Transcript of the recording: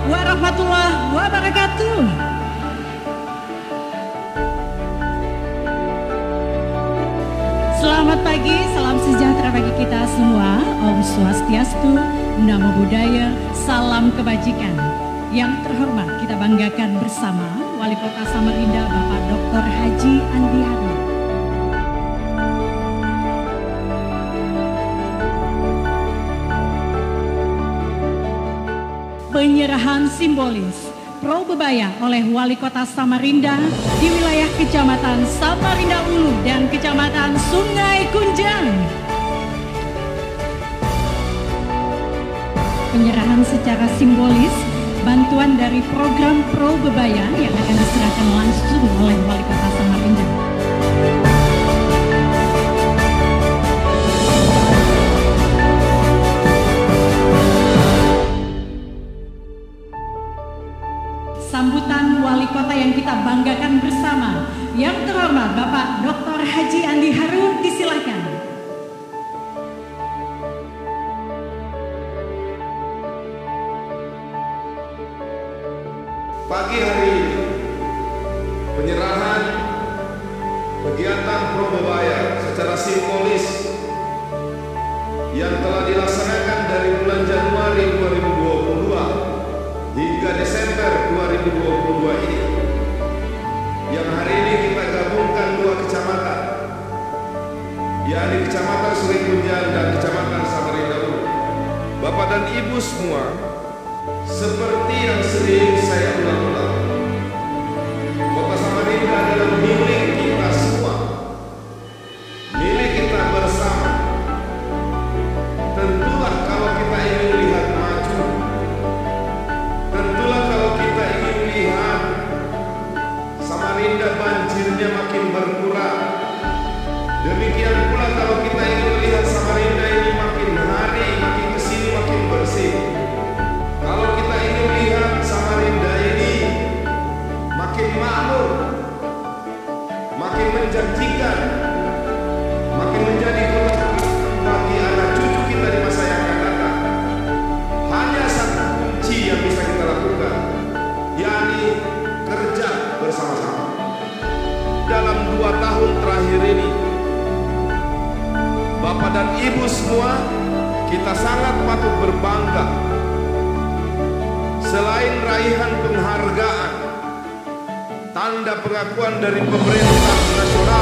warahmatullahi wabarakatuh. Selamat pagi, salam sejahtera bagi kita semua. Om Swastiastu, Namo Buddhaya, salam kebajikan. Yang terhormat kita banggakan bersama Wali Kota Samarinda Bapak Dr. Haji Andi Harun. Penyerahan simbolis Pro Bebaya oleh Wali Kota Samarinda di wilayah Kecamatan Samarinda Ulu dan Kecamatan Sungai Kunjang. Penyerahan secara simbolis bantuan dari program Pro Bebaya yang akan diserahkan langsung oleh Wali Kota Samarinda. Sambutan Wali Kota yang kita banggakan bersama, yang terhormat Bapak Dr. Haji Andi Harun, disilakan. Pagi hari ini, penyerahan kegiatan Pro Bebaya secara simbolis yang telah dilaksanakan dari bulan Januari 2022 hingga Desember 2022 ini, yang hari ini kita gabungkan dua kecamatan, yakni Kecamatan Sungai Kunjang dan Kecamatan Samarinda Ulu. Bapak dan Ibu semua, seperti yang sering saya ulang-ulang, Kota Samarinda adalah milik kita semua, milik kita bersama. Tentulah kalau kita ingin lihat maju, tentulah kalau kita ingin lihat Samarinda banjirnya makin berkurang, demikian pula kalau kita ingin lihat Samarinda ini makin hari makin kesini makin bersih. Kalau kita ingin lihat Samarinda ini makin makmur, makin menjanjikan, makin menjadi kota bagi anak cucu kita di masa yang akan datang, hanya satu kunci yang bisa kita lakukan, yakni kerja bersama-sama. Dalam 2 tahun terakhir ini, Bapak dan Ibu semua, kita sangat patut berbangga. Selain raihan penghargaan, tanda pengakuan dari pemerintah nasional